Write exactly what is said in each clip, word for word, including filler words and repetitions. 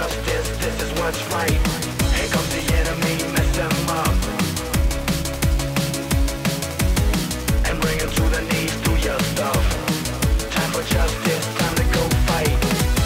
justice, this is what's right. Here comes the enemy, mess them up and bring them to the knees, do your stuff. Time for justice, time to go fight.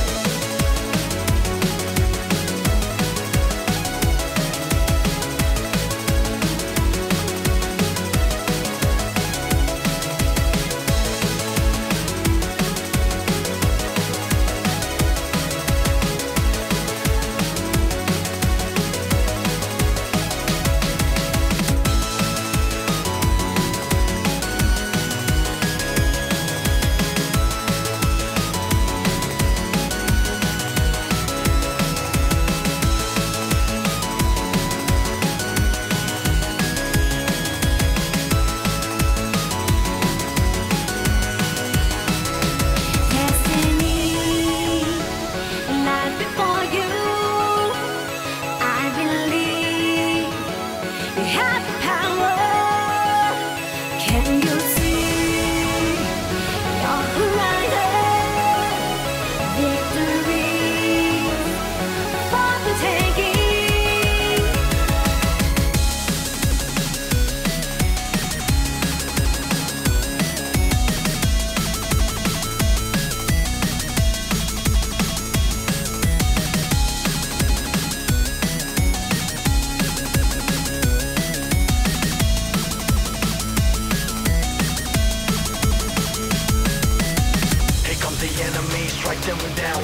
Strike them down.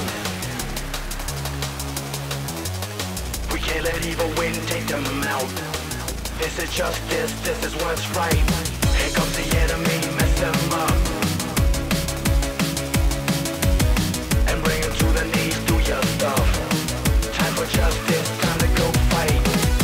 We can't let evil win, take them out. This is justice, this is what's right. Here comes the enemy, mess them up and bring them to the knees, do your stuff. Time for justice, time to go fight.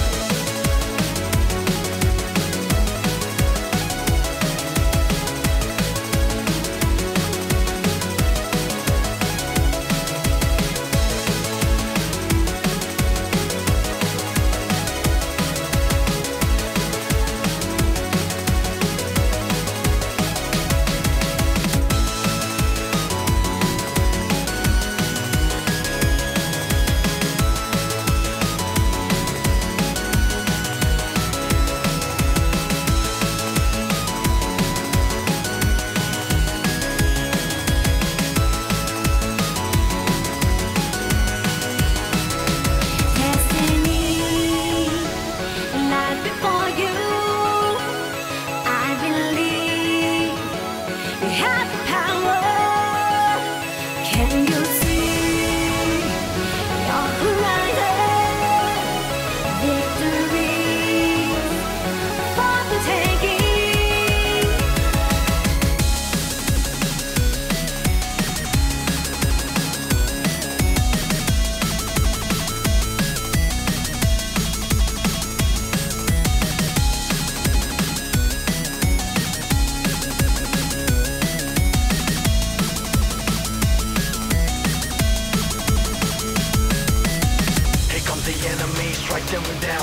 Strike them down.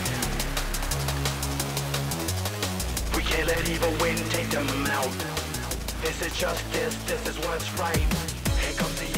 We can't let evil win, take them out. This is justice, this is what's right. Here comes the